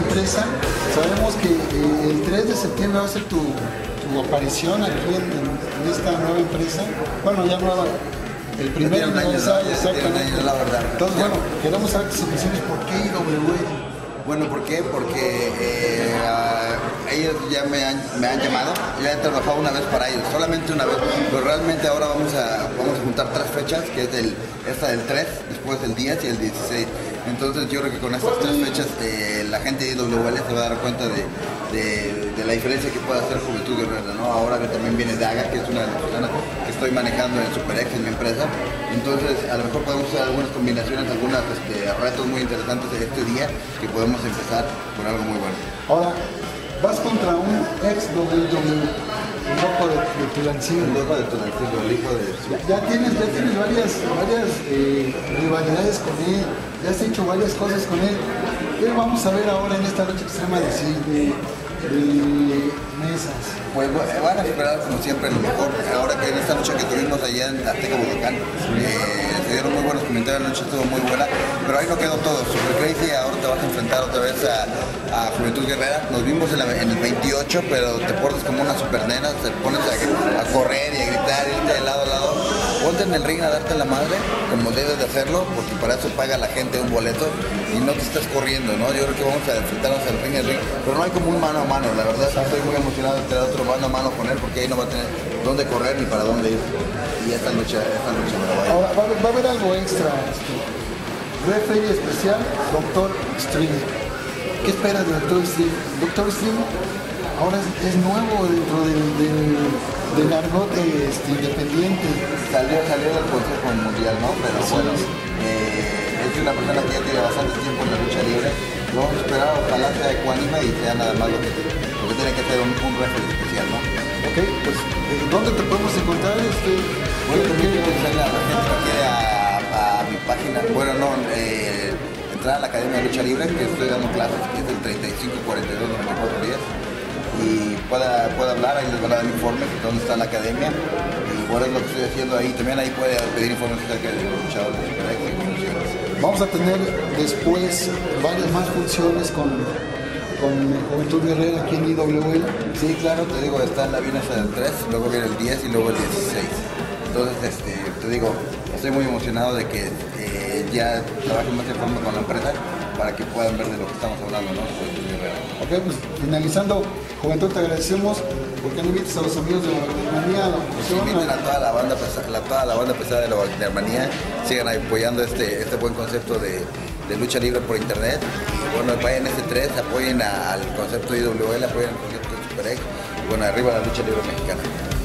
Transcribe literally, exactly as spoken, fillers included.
empresa. Sabemos que eh, el tres de septiembre va a ser tu, tu aparición aquí en, en esta nueva empresa. Bueno, ya nueva, el primer aniversario, exactamente. La verdad. Entonces, bueno, queremos saber tus impresiones. ¿Por qué I W L? Bueno, ¿por qué? Porque eh, uh, ellos ya me han, me han llamado, ya he trabajado una vez para ellos, solamente una vez, pero realmente ahora vamos a, vamos a juntar tres fechas, que es el, esta del tres, después del diez y el dieciséis. Entonces yo creo que con estas tres fechas eh, la gente de I W L se va a dar cuenta de, de, de la diferencia que puede hacer Juventud Guerrera, ¿no? Ahora que también viene Daga, que es una de las personas que estoy manejando en SuperX, en mi empresa. Entonces a lo mejor podemos hacer algunas combinaciones, algunos este, retos muy interesantes de este día, que podemos empezar con algo muy bueno. Ahora, vas contra un ex W W E, el loco de, de Tulancingo. El loco de Tulancingo, el hijo de... Ya, ya tienes, ya tienes varias, varias eh, rivalidades con él, ya has hecho varias cosas con él. ¿Qué vamos a ver ahora en esta noche extrema de, de, de mesas? Pues van a esperar como siempre lo mejor. Ahora que en esta noche que tuvimos allá en Azteca Bogotá, eh, se dieron muy buenos comentarios, la noche estuvo muy buena, pero ahí no quedó todo. Super Crazy, ahora te vas a enfrentar otra vez a, a Juventud Guerrera. Nos vimos en, la, en el veintiocho, pero te portas como una super nena, te pones a, a correr y a gritar, irte de lado a lado. Ponte en el ring a darte la madre, como debes de hacerlo, porque para eso paga la gente un boleto y no te estás corriendo, ¿no? Yo creo que vamos a enfrentarnos al ring, al ring, pero no hay como un mano a mano. La verdad estoy muy emocionado de tener otro mano a mano con él, porque ahí no va a tener dónde correr ni para dónde ir. Y esta noche, esta noche me la voy a ir. Ahora, va, va a haber algo extra. Este, referee especial, Doctor Extreme. ¿Qué esperas de Doctor Extreme? Doctor Extreme ahora es, es nuevo dentro del, del, del argot este, independiente. Salió, salió del Consejo Mundial, ¿no? Pero sí, bueno, eh, es una persona que ya tiene bastante tiempo en la lucha libre. Lo vamos a esperar, ojalá sea ecuánime y sea nada más lo que, lo que tiene que hacer un, un referee especial, ¿no? Ok, pues, ¿dónde te podemos encontrar? Este, bueno, también quiero decirle a la gente que quiere a, a mi página, bueno, no, eh, entrar a la Academia de Lucha Libre, que estoy dando clases, que es el treinta y cinco cuarenta y dos noventa y cuatro diez, y pueda, pueda hablar, ahí les van a dar informes de dónde está la academia, y bueno, es lo que estoy haciendo ahí. También ahí puede pedir informes acerca de los luchadores de SuperX y funciones. Vamos a tener después varias más funciones con, con Juventud Guerrera aquí en I W L. Sí, claro, te digo, está en la viene hasta el tres, luego viene el diez y luego el dieciséis. Entonces, este, te digo, estoy muy emocionado de que eh, ya trabajen más en forma con la empresa para que puedan ver de lo que estamos hablando, ¿no? Juventud Guerrera. Ok, pues finalizando, Juventud, te agradecemos. ¿Por qué no invitas a los amigos de la Wagnermanía? Pues inviten a toda la banda pesada, la, toda la banda pesada de la Wagnermanía, sigan apoyando este, este buen concepto de, de lucha libre por internet. Y bueno, vayan a este tres, apoyen a, al concepto de I W L, apoyen al concepto de SuperX. Y bueno, arriba la lucha libre mexicana.